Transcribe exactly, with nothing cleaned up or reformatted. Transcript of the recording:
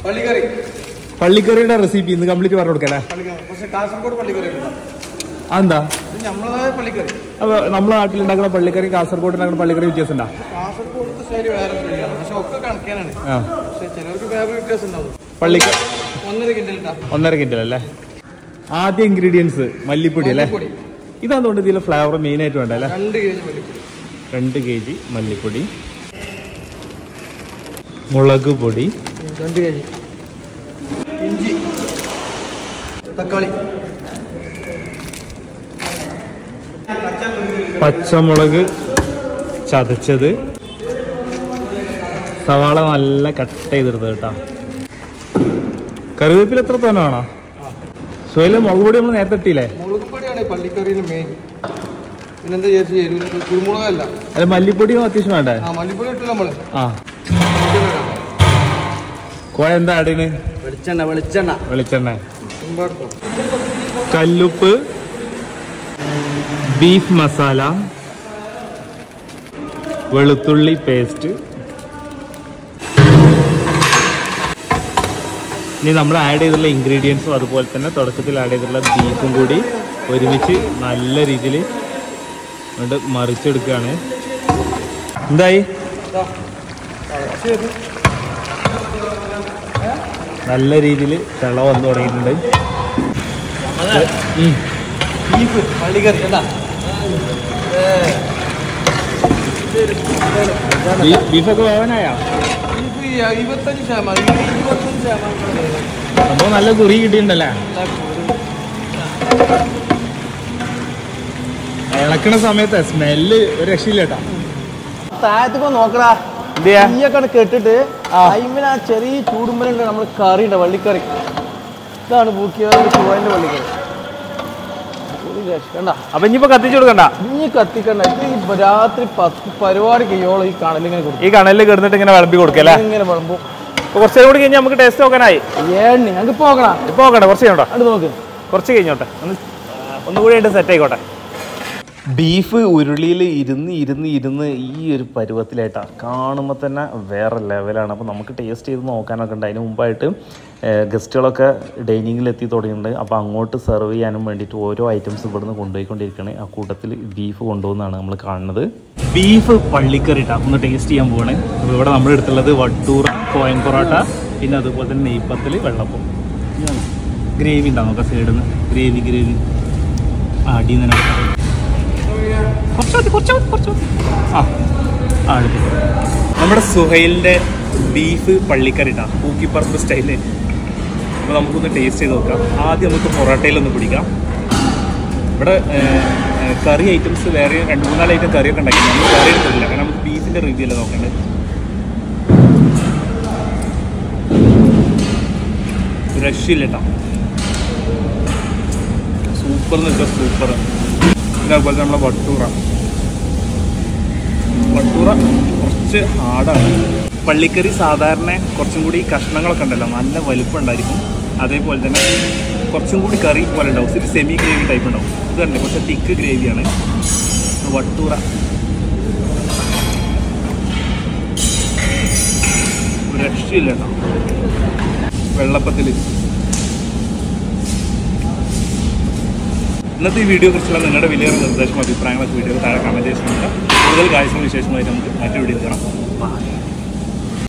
പള്ളിക്കറി പള്ളിക്കറിയുടെ recipe ഇന്ന് complete പറഞ്ഞു കൊടുക്കല്ലേ? പക്ഷെ കാസർഗോഡ് പള്ളിക്കറി അതെന്താ? നമ്മളതായ പള്ളിക്കറി. അപ്പൊ നമ്മളെ നാട്ടിലുണ്ടാക്കുന്ന പള്ളിക്കറി കാസർഗോഡ് ഉണ്ടാക്കുന്ന പള്ളിക്കറി വ്യത്യാസം ഉണ്ടാ? കാസർഗോഡത്തെ ശൈലി വേറെ ശൈലിയാണ്, പക്ഷെ ഒക്കെ കണക്കാനാണ്. പക്ഷെ ചിലർക്ക് വേറെ വ്യത്യാസം ഉണ്ടാവും. പള്ളിക്കറി ഒന്നര കിൻഡൽ ഒന്നര കിൻഡൽ അല്ലേ? ആദ്യ ഇൻഗ്രീഡിയൻസ് മല്ലിപ്പൊടി അല്ലേ? ഇതാന്നുകൊണ്ട് ഇതിലെ ഫ്ലേവർ മെയിൻ ആയിട്ട് വേണ്ട അല്ലേ? രണ്ട് കെ ജി മല്ലിപ്പൊടി രണ്ട് കെ ജി മല്ലിപ്പൊടി, മുളക് പൊടി രണ്ട് കെ ജി, ഇഞ്ചി, തക്കാളി, പച്ചമുളക് ചതച്ചത്, സവാള നല്ല കട്ട് ചെയ്തെടുത്തത് കേട്ടോ. കറിവേപ്പില എത്ര തോന്നെ വേണോ? സോയില് മുളക് പൊടി നമ്മൾ നേരത്തെ ഇട്ടില്ലേ? മുളക് പൊടിയാണ് പള്ളിക്കറിയിൽ മെയിൻ. പിന്നെന്താ ചേച്ചി കുരുമുളകല്ല. അല്ല മല്ലിപ്പൊടിയും അത്യാവശ്യം വേണ്ടേ? ആ മല്ലിപ്പൊടി ഇട്ടില്ല നമ്മള്. ആ കോഴ എന്താ ആടിന്? വെളിച്ചെണ്ണ വെളിച്ചെണ്ണ വെളിച്ചെണ്ണ, കല്ലുപ്പ്, ബീഫ് മസാല, വെളുത്തുള്ളി പേസ്റ്റ്. ഇനി നമ്മൾ ആഡ് ചെയ്തിട്ടുള്ള ഇൻഗ്രീഡിയൻസും അതുപോലെ തന്നെ തുടക്കത്തിൽ ആഡ് ചെയ്തിട്ടുള്ള ബീഫും കൂടി ഒരുമിച്ച് നല്ല രീതിയിൽ കൊണ്ട് മറിച്ചെടുക്കുകയാണ്. എന്തായി? നല്ല രീതിയിൽ തിള വന്നു തുടങ്ങിയിട്ടുണ്ട്. ബീഫ് പള്ളിക്കറി ബീഫൊക്കെ വേവനായാ? ഇരുപത്തഞ്ച് ശതമാനം ഇരുപത്തഞ്ച് ശതമാനം അപ്പോൾ നല്ല കുറി കിട്ടിയിട്ടുണ്ടല്ലേ? ഇളക്കണ സമയത്ത് സ്മെല്ല് ഒരു രക്ഷയില്ല കേട്ടാ. താഴത്തേക്ക് നോക്കടാ, തീയൊക്കെ കെട്ടിട്ട് അയിമിൽ ആ ചെറിയ ചൂടുമ്പലുണ്ട് നമ്മൾ കറി ഉണ്ട് വള്ളിക്കറി. ഇതാണ് പൂക്കിയാറിന്റെ ചൂടിന്റെ വള്ളിക്കറി. അപ്പൊ ഇനിയിപ്പോ കത്തിച്ചു കൊടുക്കണ്ട? ഇനി കത്തിക്കണ്ട. ഇത് രാത്രി പത്ത് പരിപാടി കഴിയോളം ഈ കണലിങ്ങനെ കൊടുക്കും. ഈ കണലിൽ കിടന്നിട്ട് ഇങ്ങനെ വിളമ്പി കൊടുക്കല്ലേ? ഇങ്ങനെ വിളമ്പും. കുറച്ചും കൂടി കഴിഞ്ഞാൽ നമുക്ക് ടേസ്റ്റ് നോക്കാനായി. ഏണ്ണി ഞങ്ങൾക്ക് ഇപ്പൊ നോക്കണം. ഇപ്പൊ നോക്കണ്ട, കുറച്ച് കഴിഞ്ഞോട്ടെ. അത് നോക്ക്, കുറച്ച് കഴിഞ്ഞോട്ടെ, ഒന്ന് ഒന്നുകൂടി ആയിട്ട് സെറ്റ് ആയിക്കോട്ടെ. ബീഫ് ഉരുളിയിൽ ഇരുന്ന് ഇരുന്ന് ഇരുന്ന് ഈ ഒരു പരുവത്തിലായിട്ടാണ് കാണുമ്പോൾ തന്നെ വേറെ ലെവലാണ്. അപ്പോൾ നമുക്ക് ടേസ്റ്റ് ചെയ്ത് നോക്കാനൊക്കെ ഉണ്ട്. അതിന് മുമ്പായിട്ട് ഗസ്റ്റുകളൊക്കെ ഡൈനിങ്ങിൽ എത്തി തുടങ്ങിയിട്ടുണ്ട്. അപ്പോൾ അങ്ങോട്ട് സെർവ് ചെയ്യാനും വേണ്ടിയിട്ട് ഓരോ ഐറ്റംസ് ഇവിടുന്ന് കൊണ്ടുപോയിക്കൊണ്ടിരിക്കുകയാണ്. ആ കൂട്ടത്തിൽ ബീഫ് കൊണ്ടുപോകുന്നതാണ് നമ്മൾ കാണുന്നത്. ബീഫ് പള്ളിക്കറി ഇട്ടാ ഒന്ന് ടേസ്റ്റ് ചെയ്യാൻ പോവാണ്. അപ്പോൾ ഇവിടെ നമ്മൾ എടുത്തുള്ളത് വട്ടൂറ, കോയൻ പൊറോട്ട, പിന്നെ അതുപോലെ തന്നെ നെയ്പ്പത്തിൽ, വെള്ളപ്പം. ഗ്രേവി ഉണ്ടാവും നമുക്ക് സൈഡിൽ നിന്ന്. ഗ്രേവി ഗ്രേവി ആ അടിയിൽ നിന്ന് തന്നെ കുറച്ച് കുറച്ച് കുറച്ച് ആ ആ എടുത്തു. നമ്മുടെ സുഹൈലിൻ്റെ ബീഫ് പള്ളിക്കറി ഇട്ടാ പൂക്കിപ്പറമ്പ് സ്റ്റൈല്. അപ്പോൾ നമുക്കൊന്ന് ടേസ്റ്റ് ചെയ്ത് നോക്കാം. ആദ്യം നമുക്ക് പൊറോട്ടയിലൊന്ന് പിടിക്കാം. ഇവിടെ കറി ഐറ്റംസ് വേറെ രണ്ട് മൂന്നാല് ഐറ്റം കറിയൊക്കെ ഉണ്ടാക്കി. നമ്മൾ കറി എടുത്തിട്ടില്ല, കാരണം നമുക്ക് ബീഫിൻ്റെ റിവ്യൂ അല്ലേ നോക്കേണ്ടത്. രക്ഷയില്ല കേട്ടോ, സൂപ്പർ എന്ന് വെച്ചാൽ സൂപ്പർ. പിന്നെ അതുപോലെ നമ്മളെ വട്ടൂറ വട്ടൂറ കുറച്ച് ഹാർഡാണ്. പള്ളിക്കറി സാധാരണ കുറച്ചും കൂടി കഷ്ണങ്ങളൊക്കെ ഉണ്ടല്ലോ നല്ല വലുപ്പം ഉണ്ടായിരിക്കും. അതേപോലെ തന്നെ കുറച്ചും കൂടി കറി പോലെ ഉണ്ടാവും. ഒരു സെമി ഗ്രേവി ടൈപ്പ് ഉണ്ടാവും. ഇത് തന്നെ കുറച്ച് തിക്ക് ഗ്രേവിയാണ് വട്ടൂറ. ഒരു രക്ഷയില്ല കേട്ടോ. വെള്ളപ്പത്തിൽ ഇന്നത്തെ ഈ വീഡിയോ കുറിച്ചുള്ള നിങ്ങളുടെ വലിയൊരു നിർദ്ദേശവും അഭിപ്രായങ്ങളൊക്കെ വീഡിയോ താഴെ കമൻറ്റ് ചെയ്യുന്നുണ്ട്. കൂടുതൽ കാഴ്ചകളും വിശേഷമായിട്ട് നമുക്ക് മറ്റു വീഡിയോ കാണാം.